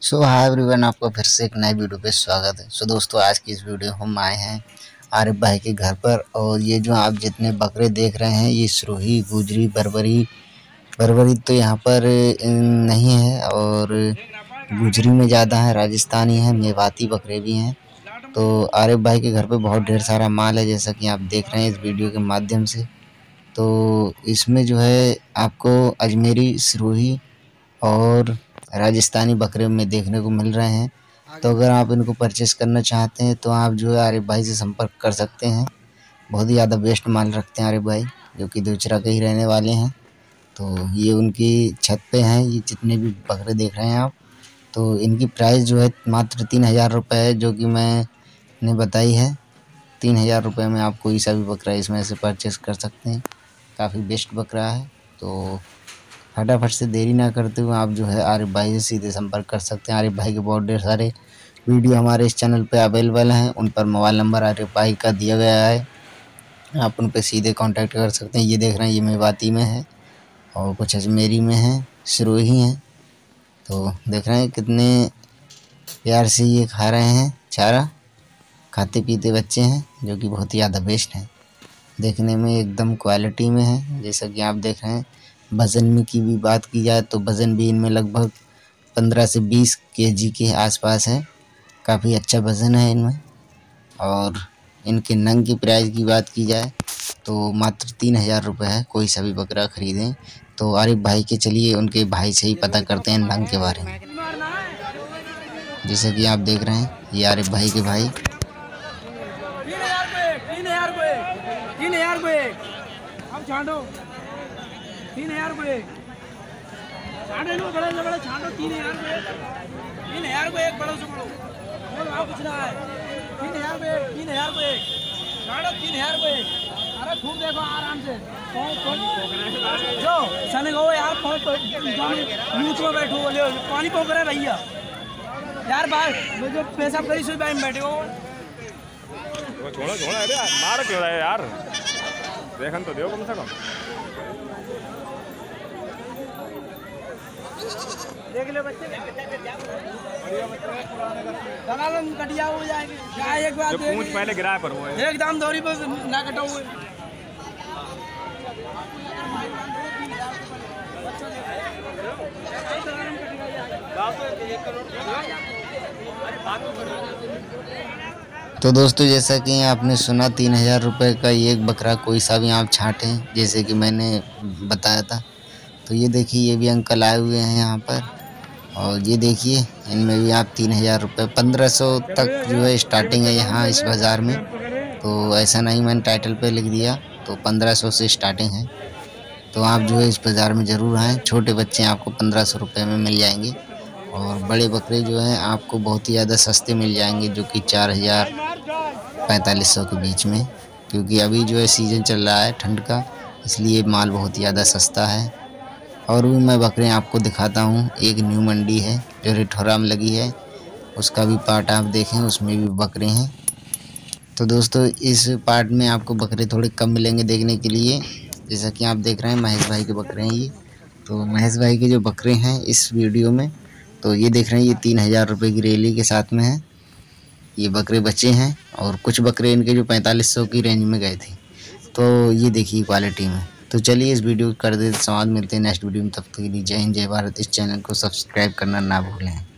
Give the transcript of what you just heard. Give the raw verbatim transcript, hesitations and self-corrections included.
सो hi everyone, आपका फिर से एक नए वीडियो पे स्वागत है। सो दोस्तों, आज की इस वीडियो हम आए हैं आरिफ भाई के घर पर। और ये जो आप जितने बकरे देख रहे हैं, ये सिरोही, गुजरी, बर्बरी बर्बरी तो यहाँ पर नहीं है, और गुजरी में ज़्यादा है, राजस्थानी है, मेवाती बकरे भी हैं। तो आरिफ भाई के घर पे बहुत ढेर सारा माल है, जैसा कि आप देख रहे हैं इस वीडियो के माध्यम से। तो इसमें जो है आपको अजमेरी, सिरोही और राजस्थानी बकरे में देखने को मिल रहे हैं। तो अगर आप इनको परचेस करना चाहते हैं तो आप जो है आरिफ भाई से संपर्क कर सकते हैं। बहुत ही ज़्यादा बेस्ट माल रखते हैं आरिफ भाई, जो कि दूसरा के ही रहने वाले हैं। तो ये उनकी छत पे हैं, ये जितने भी बकरे देख रहे हैं आप। तो इनकी प्राइस जो है मात्र तीन हज़ार रुपये है, जो कि मैंने बताई है। तीन हज़ार रुपये में आप कोई सा भी बकरा इसमें से परचेस कर सकते हैं। काफ़ी बेस्ट बकरा है। तो फटाफट से देरी ना करते हुए आप जो है आरिफ भाई से सीधे संपर्क कर सकते हैं। आरिफ भाई के बहुत ढेर सारे वीडियो हमारे इस चैनल पे अवेलेबल हैं। उन पर मोबाइल नंबर आरिफ भाई का दिया गया है, आप उन पर सीधे कांटेक्ट कर सकते हैं। ये देख रहे हैं, ये मेवाती में है और कुछ अजमेरी में है, सिरोही हैं। तो देख रहे हैं कितने प्यार से ये खा रहे हैं चारा, खाते पीते बच्चे हैं, जो कि बहुत ही ज़्यादा बेस्ट हैं। देखने में एकदम क्वालिटी में है, जैसा कि आप देख रहे हैं। वज़न में की भी बात की जाए तो वज़न भी इनमें लगभग पंद्रह से बीस केजी के आसपास है। काफ़ी अच्छा वज़न है इनमें। और इनके नंग की प्राइस की बात की जाए तो मात्र तीन हज़ार रुपये है। कोई सा भी बकरा ख़रीदें तो आरिफ भाई के, चलिए उनके भाई से ही पता करते हैं नंग के बारे में। जैसा कि आप देख रहे हैं, ये आरिफ भाई के भाई। तीन हजार को एक छांटे लो, बड़े से बड़े छांटो। तीन हजार को एक, तीन हजार को एक, बड़ो से बड़ो और भाव कुछ ना है। तीन हजार को एक, तीन हजार को एक छांटो, तीन हजार को एक। अरे खूब देखो आराम से, जो सने गो यार, नीच में बैठो, बोले पानी पोक रहे भैया यार। बात जो पैसा करी सुई बाई में बैठे हो, छोड़ो छोड़ो, अरे मार क्यों रहा है यार, देखन तो दो कम से कम। देख लो बच्चे, दलालन कटिया हो जाएगी। क्या एक बात जो पूंछ पहले गिराया पर वो है एकदम दौरी पर ना कटा हुए। तो दोस्तों, जैसा कि आपने सुना, तीन हज़ार रुपये का एक बकरा कोई सा भी आप छाँटें, जैसे कि मैंने बताया था। तो ये देखिए, ये भी अंकल आए हुए हैं यहाँ पर। और ये देखिए, इनमें भी आप तीन हज़ार रुपये, पंद्रह सौ तक जो है स्टार्टिंग है यहाँ इस बाज़ार में। तो ऐसा नहीं, मैंने टाइटल पे लिख दिया, तो पंद्रह सौ से स्टार्टिंग है। तो आप जो है इस बाज़ार में ज़रूर आएँ। छोटे बच्चे आपको पंद्रह सौ रुपये में मिल जाएंगे, और बड़े बकरे जो हैं आपको बहुत ही ज़्यादा सस्ते मिल जाएंगे, जो कि चार हज़ार पैंतालीस सौ के बीच में। क्योंकि अभी जो है सीज़न चल रहा है ठंड का, इसलिए माल बहुत ही ज़्यादा सस्ता है। और भी मैं बकरे आपको दिखाता हूँ। एक न्यू मंडी है जो रिठौरा में लगी है, उसका भी पार्ट आप देखें, उसमें भी बकरे हैं। तो दोस्तों, इस पार्ट में आपको बकरे थोड़े कम मिलेंगे देखने के लिए। जैसा कि आप देख रहे हैं, महेश भाई के बकरे हैं ये। तो महेश भाई के जो बकरे हैं इस वीडियो में, तो ये देख रहे हैं, ये तीन हज़ार रुपये की रेली के साथ में है। ये बकरे बचे हैं, और कुछ बकरे इनके जो पैंतालीस सौ की रेंज में गए थे। तो ये देखिए क्वालिटी में। तो चलिए इस वीडियो को कर देते समाप्त। मिलते हैं नेक्स्ट वीडियो में, तब तक के लिए जय हिंद, जय भारत। इस चैनल को सब्सक्राइब करना ना भूलें।